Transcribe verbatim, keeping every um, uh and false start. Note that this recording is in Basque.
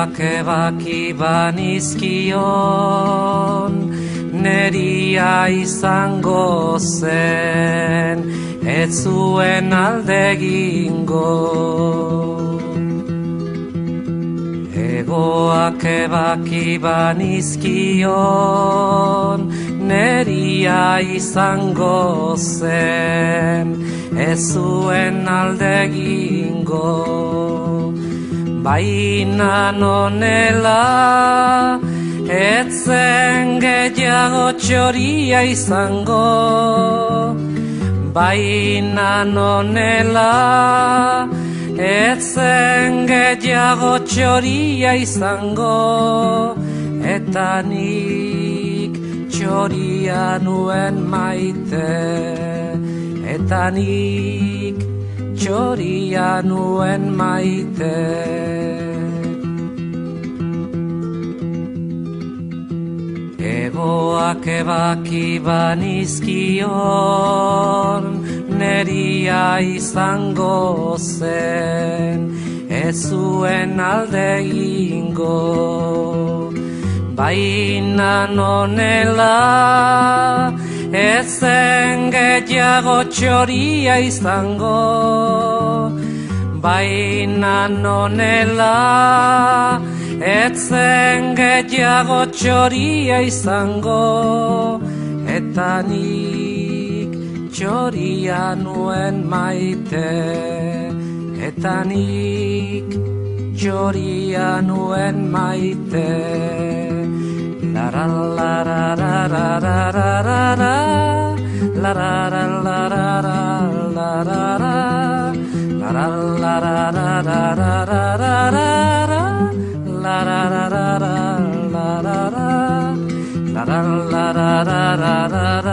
Egoak ebaki banizkion, neria izango zen, ez zuen alde egingo. Egoak ebaki banizkion, neria izango zen, ez zuen alde egingo. Baina nonela, ez zen gehiago txoria izango. Baina nonela, ez zen gehiago txoria izango. Eta nik txoria nuen maite, eta nik txoria nuen maite. Egoak ebaki banizkion, neria izango zen, ez zuen alde egingo. Baina nonela, ez zen gehiago txoria izango. Baina nonela, ez zen gehiago txoria izango. Eta nik txoria nuen maite, eta nik txoria nuen maite. La la la la la la la la la la la la la la la la la la